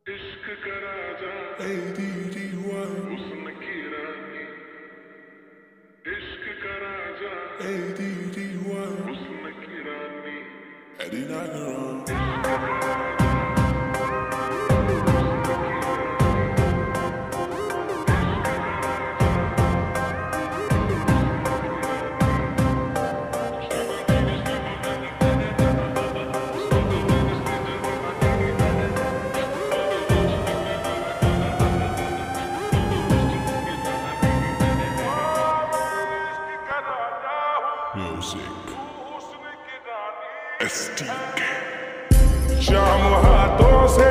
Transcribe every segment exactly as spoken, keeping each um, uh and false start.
इश्क का राजा A D D Y हुस्न की रानी, इश्क का राजा A D D Y हुस्न की रानी, Eddie Nagaron इश्क का राजा Music S T K शाम हाथों से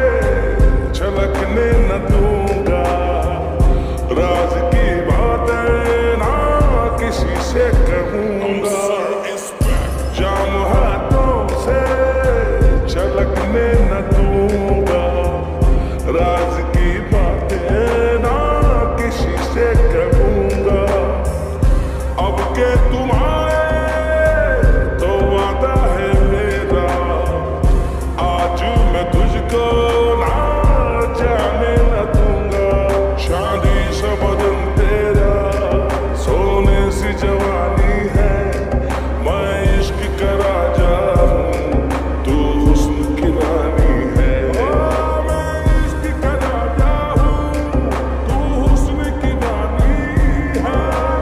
छलकने न दूंगा, राज की बातें ना किसी से कहूंगा। शाम हाथों से छलकने न दूंगा, राज की बातें ना किसी से कहूंगा। अब के तुम्हारे तो वादा है मेरा, आज मैं तुझको ना जाने न दूंगा। शादी सा बदन तेरा, सोने सी जवानी है, मैं इश्क का राजा हूँ, तू हुस्न की रानी है। ओ मैं इश्क का राजा हूँ, तू हुस्न की रानी है।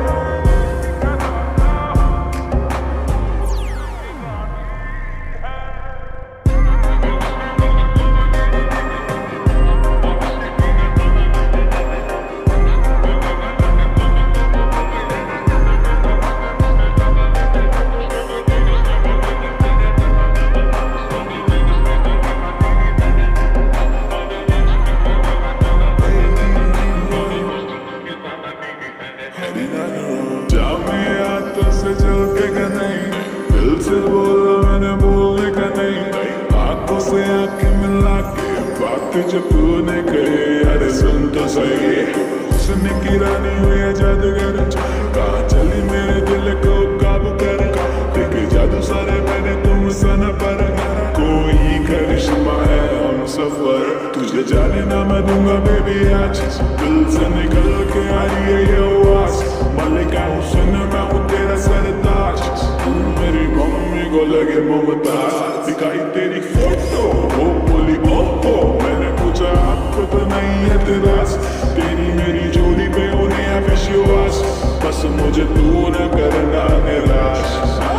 Eddie Nagaron जामे हाथों से चलके का नहीं, दिल से बोला मैंने बोलने का नहीं। आंखों से आंखें मिला के बात जो तूने कही, अरे सुन तो सही। हुस्न की रानी हुई है जादूगर, कहाँ चली मेरे दिल को काबू कर। देखे जादू सारे मैंने तुम सन पर, कोई करिश्मा है हम सफर। तुझे जाने ना मैं दूंगा बेबी आज, दिल से निकल के आ रही है ये आवाज। मलिका हुस्न मैं हूँ तेरा सरताज, तू मेरी मम्मी को लगे मुमताज। दिखाई तेरी फोटो वो बोली ओहो, मैंने पूछा आपको तो नहीं है तेरास। तेरी मेरी जोड़ी पे होने है विश्वास, बस मुझे तू न करना निराश।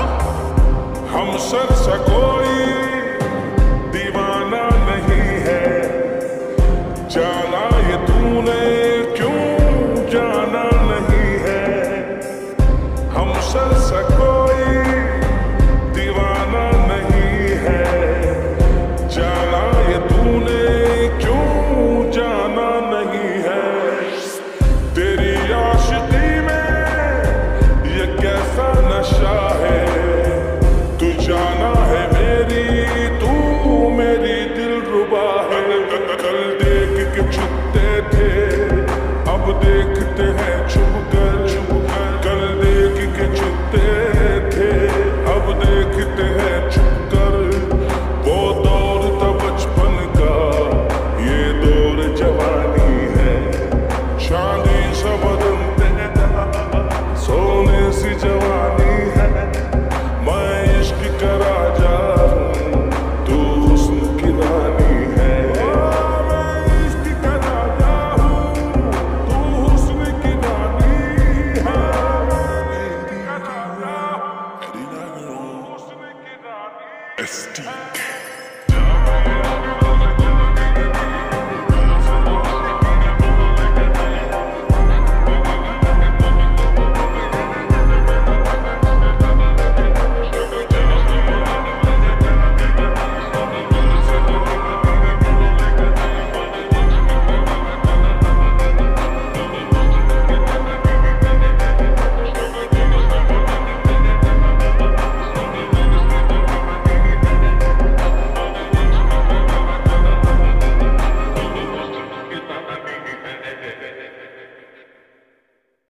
हम सर सा कोई दीवाना नहीं है, जाना ये तूने क्यों जाना नहीं है। हम सर सा कोई दीवाना नहीं है, जाना ये तूने क्यों जाना नहीं है। तेरी आशिकी में ये कैसा नशा है, तू जाना है मेरी, तू मेरी दिलरुबा है। कल देख के छुपते थे, अब देखते हैं छुप कर। कल देख के छुपते थे, अब देखते हैं छुप कर। वो दौर था बचपन का, ये दौर जवानी है। शादी सा बदन तेरा, सोने सी जवानी है, मैं इश्क का राजा हूँ, तू हुस्न की रानी है। ओ मैं इश्क का राजा हूँ, तू हुस्न की रानी है। Eddie Nagaron हुस्न की रानी S T K है।